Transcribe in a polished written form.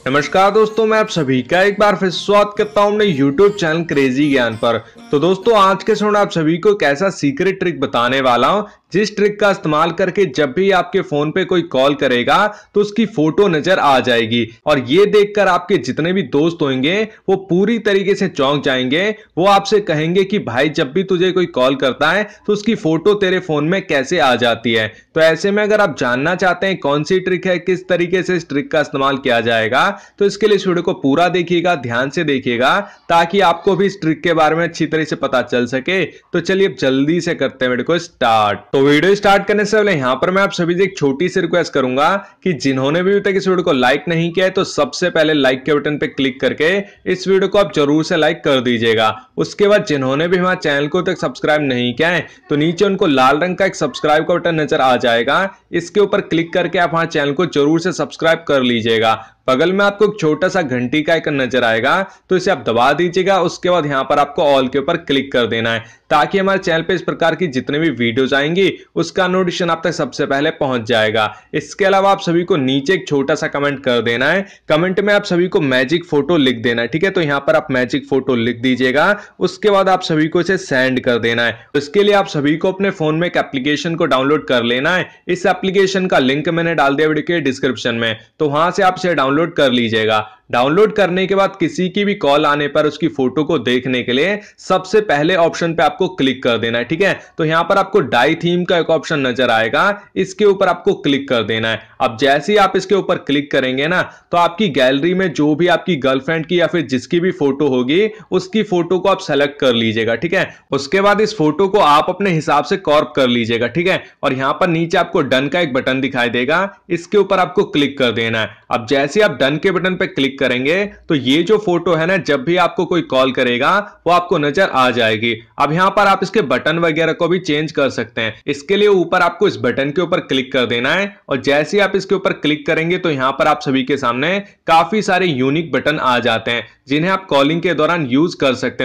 नमस्कार दोस्तों, मैं आप सभी का एक बार फिर स्वागत करता हूं अपने YouTube चैनल क्रेजी ज्ञान पर। तो दोस्तों, आज के समय आप सभी को एक ऐसा सीक्रेट ट्रिक बताने वाला हूं जिस ट्रिक का इस्तेमाल करके जब भी आपके फोन पे कोई कॉल करेगा तो उसकी फोटो नजर आ जाएगी और ये देखकर आपके जितने भी दोस्त होंगे वो पूरी तरीके से चौंक जाएंगे। वो आपसे कहेंगे कि भाई जब भी तुझे कोई कॉल करता है तो उसकी फोटो तेरे फोन में कैसे आ जाती है। तो ऐसे में अगर आप जानना चाहते हैं कौन सी ट्रिक है, किस तरीके से इस ट्रिक का इस्तेमाल किया जाएगा, तो इसके लिए इस वीडियो को पूरा देखिएगा, ध्यान से देखिएगा ताकि आपको भी इस ट्रिक के बारे में अच्छी तरह से पता चल सके। तो चलिए अब जल्दी से करते हैं वीडियो को स्टार्ट। तो वीडियो स्टार्ट करने से पहले यहां पर मैं आप सभी से एक छोटी सी रिक्वेस्ट करूंगा कि जिन्होंने भी अभी तक इस वीडियो को लाइक नहीं किया है तो सबसे पहले लाइक के बटन पे क्लिक करके इस वीडियो को आप जरूर से लाइक कर दीजिएगा। उसके बाद जिन्होंने भी हमारे चैनल को तक सब्सक्राइब नहीं किया है तो नीचे उनको लाल रंग का एक सब्सक्राइब का बटन नजर आ जाएगा, इसके ऊपर क्लिक करके आप हमारे चैनल को जरूर से सब्सक्राइब कर लीजिएगा। बगल में आपको एक छोटा सा घंटी का आइकन नजर आएगा तो इसे आप दबा दीजिएगा। उसके बाद यहां पर आपको ऑल के ऊपर क्लिक कर देना है ताकि हमारे चैनल पे इस प्रकार की जितने भी वीडियोस आएंगी उसका नोटिफिकेशन आप तक सबसे पहले पहुंच जाएगा। इसके अलावा आप सभी को नीचे एक छोटा सा कमेंट कर देना है। कमेंट में आप सभी को मैजिक फोटो लिख देना है, ठीक है। तो यहां पर आप मैजिक फोटो लिख दीजिएगा। उसके बाद आप सभी को इसे सेंड कर देना है। तो इसके लिए आप सभी को अपने फोन में एक एप्लीकेशन को डाउनलोड कर लेना है। इस एप्लीकेशन का लिंक मैंने डाल दिया वीडियो के डिस्क्रिप्शन में, तो वहां से आप इसे डाउनलोड कर लीजिएगा। डाउनलोड करने के बाद किसी की भी कॉल आने पर उसकी फोटो को देखने के लिए सबसे पहले ऑप्शन पे आपको क्लिक कर देना है, ठीक है। तो यहां पर आपको डाई थीम का एक ऑप्शन नजर आएगा, इसके ऊपर आपको क्लिक कर देना है। अब जैसे ही आप इसके ऊपर क्लिक करेंगे ना तो आपकी गैलरी में जो भी आपकी गर्लफ्रेंड की या फिर जिसकी भी फोटो होगी उसकी फोटो को आप सेलेक्ट कर लीजिएगा, ठीक है। उसके बाद इस फोटो को आप अपने हिसाब से क्रॉप कर लीजिएगा, ठीक है। और यहां पर नीचे आपको डन का एक बटन दिखाई देगा, इसके ऊपर आपको क्लिक कर देना है। अब जैसे आप डन के बटन पर क्लिक करेंगे तो ये जो फोटो है ना, जब भी आपको कोई कॉल करेगा वो आपको नजर आ जाएगी। अब यहां पर आप इसके बटन वगैरह को भी चेंज कर सकते हैं। इसके लिए ऊपर आपको इस बटन के ऊपर क्लिक कर देना है और जैसे ही आप इसके ऊपर क्लिक करेंगे तो यहां पर आप सभी के सामने काफी सारे यूनिक बटन आ जाते हैं जिन्हें आप कॉलिंग के दौरान यूज कर सकते हैं।